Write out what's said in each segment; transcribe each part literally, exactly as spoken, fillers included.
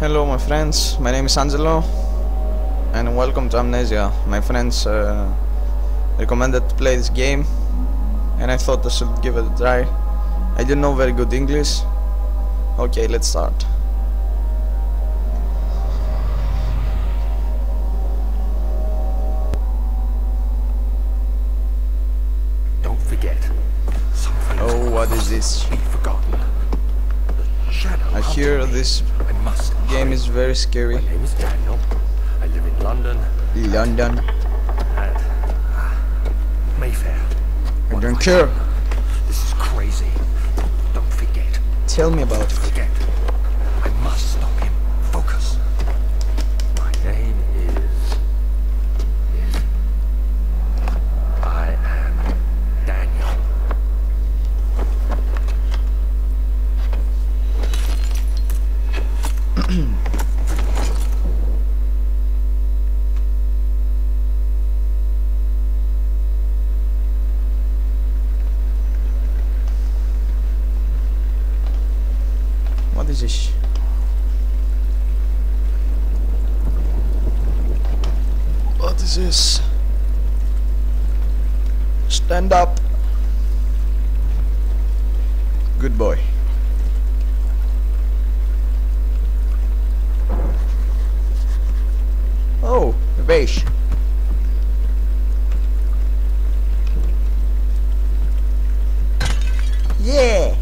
Hello my friends, my name is Angelo and welcome to Amnesia. My friends uh, recommended to play this game and I thought I should give it a try. I don't know very good English. Okay, let's start. Don't forget. Oh, what is this? Be forgotten. The shadow I hunted hear me. this I must game hurry. is very scary. My name is Daniel. I live in London. London. At uh, Mayfair. I What don't have care. done? This is crazy. Don't forget. Tell me about Don't it. forget. I must stop him. Focus. My name is. is. I am Daniel. What is this? What is this? Stand up. Good boy. Oh, the base. Yeah.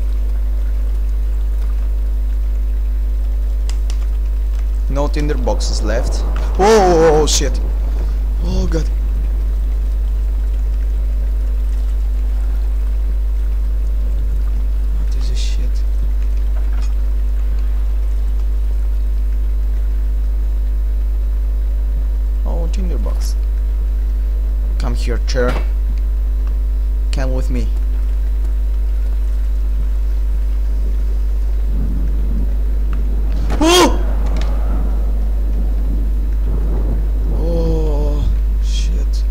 No tinder boxes left. Whoa, whoa, whoa, shit. Oh god. What is this shit? Oh, tinder box. Come here, chair. Come with me. Oh! Oh shit.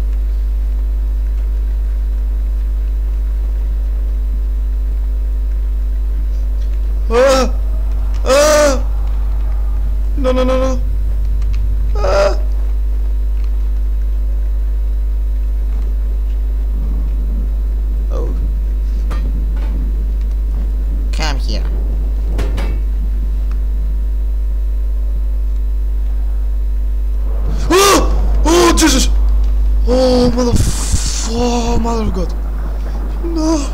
Ah! Ah! No no no no. Ah! Oh. Come here. Oh! Oh Jesus! Oh mother f oh mother of God! No!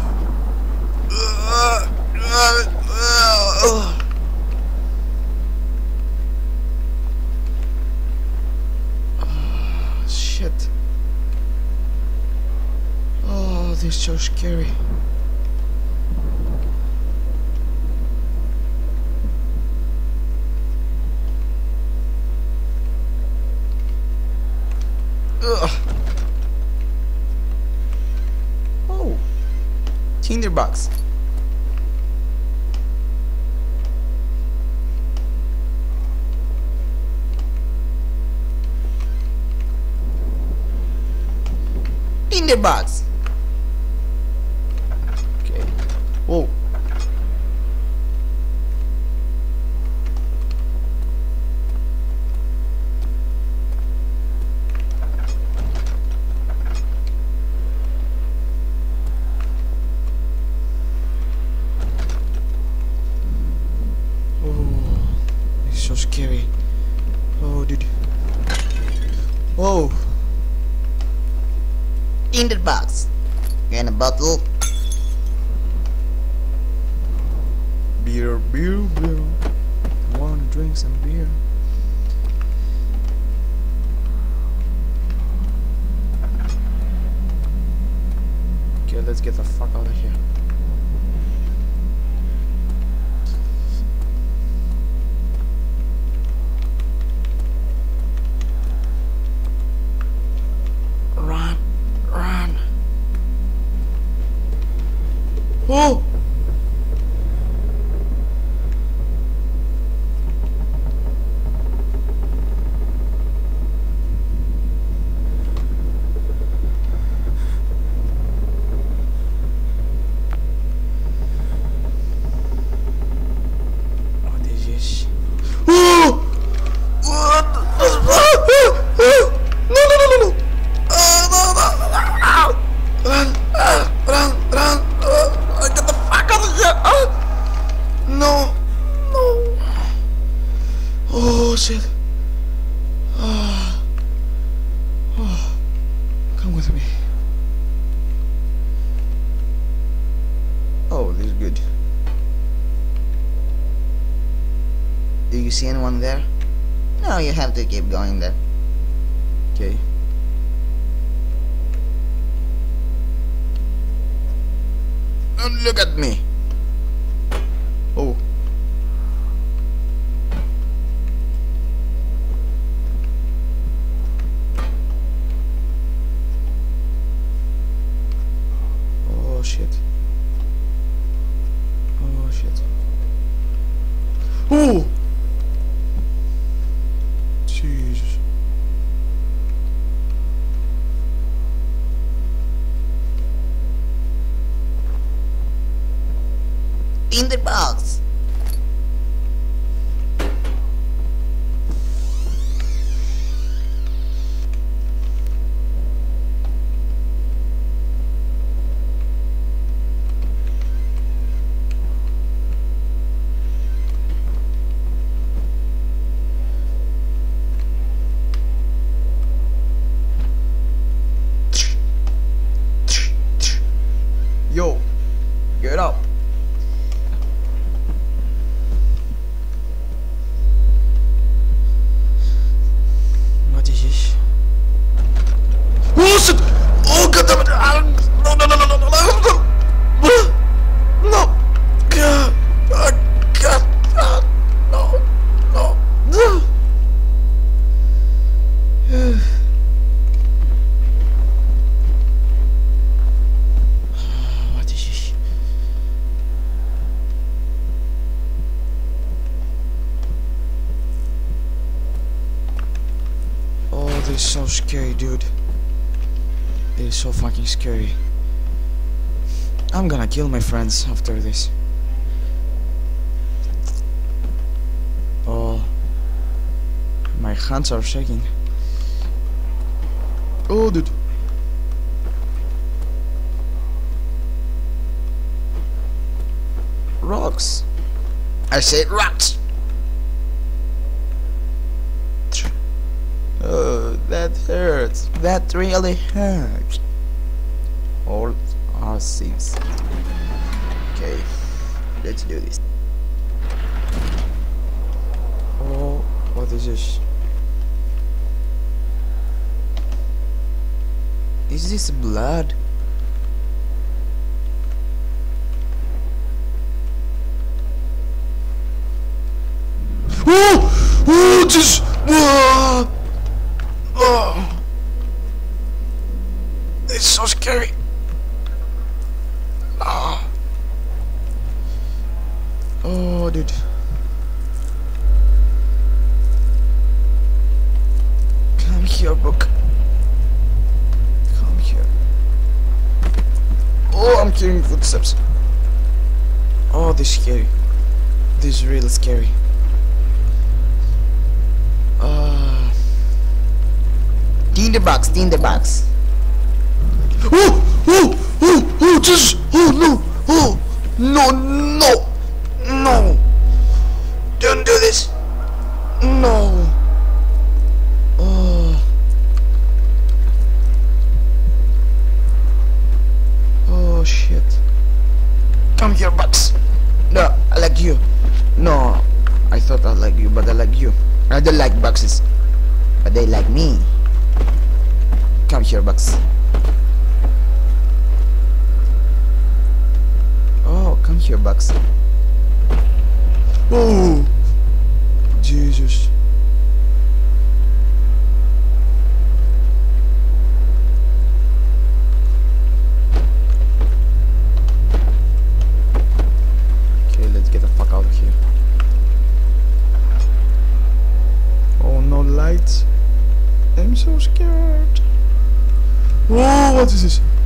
Oh, shit! Oh, this is so scary. Ugh. Oh, tinder box. Tinder box. Okay. Whoa. Oh, it's so scary. Oh, dude. Whoa. In the box. And a bottle. Beer, beer, beer. Wanna drink some beer? Okay, let's get the fuck out of here. Run, run. Oh! What is this? Oh! you see anyone there? No, you have to keep going there. Okay. Don't look at me. Oh. Oh shit. Oh shit. Oh! Jesus. In the box. Yo, get up. What is this? Oh shit! Oh god damn it! Ah, no no no no no no no no no! God! Ah, God! Ah, no! No! No! What is this? Oh, this is so scary, dude. It is so fucking scary. I'm gonna kill my friends after this. Oh, my hands are shaking. Oh, dude. Rocks. I said rocks. Oh, that hurts. That really hurts. All our sins. Okay, let's do this. Oh, what is this? Is this blood? Oh! Oh, this! Whoa! Oh! It's so scary. Oh, oh dude. Come here, book. Come here. Oh, I'm hearing footsteps. Oh, this is scary. This is really scary. Uh, In the box, in the box. oh, oh, oh, oh, just, oh no, oh, no, no, no, don't do this, no, oh, oh shit, come here, Bugs. No, I like you. No, I thought I like you, but I like you. I don't like boxes, but they like me. Come here, Bugs. Oh, come here, Bugs. Oh, Jesus. Okay, let's get the fuck out of here. Oh, no lights. I'm so scared. Oh, what is this?